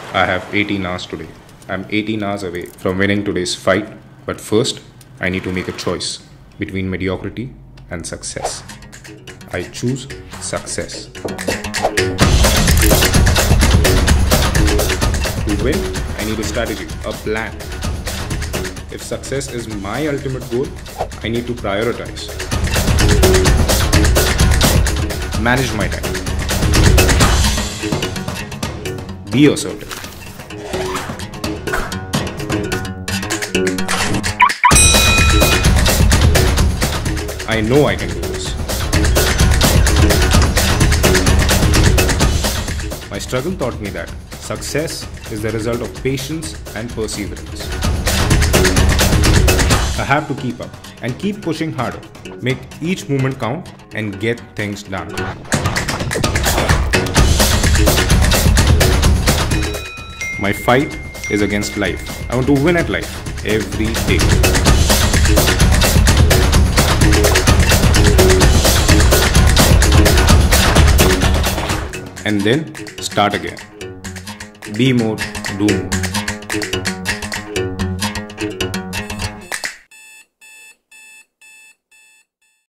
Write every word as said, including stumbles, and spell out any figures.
I have eighteen hours today. I'm eighteen hours away from winning today's fight, but first, I need to make a choice between mediocrity and success. I choose success. To win, I need a strategy, a plan. If success is my ultimate goal, I need to prioritize. Manage my time. Be assertive. I know I can do this. My struggle taught me that success is the result of patience and perseverance. I have to keep up and keep pushing harder, make each moment count and get things done. My fight is against life. I want to win at life every day. And then start again. Be more, do more.